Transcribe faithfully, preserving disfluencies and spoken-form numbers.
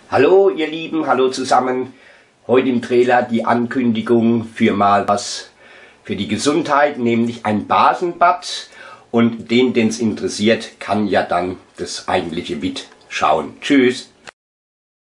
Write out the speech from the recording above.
Hallo ihr Lieben, hallo zusammen. Heute im Trailer die Ankündigung für mal was für die Gesundheit, nämlich ein Basenbad. Und den, den es interessiert, kann ja dann das eigentliche Vid schauen. Tschüss.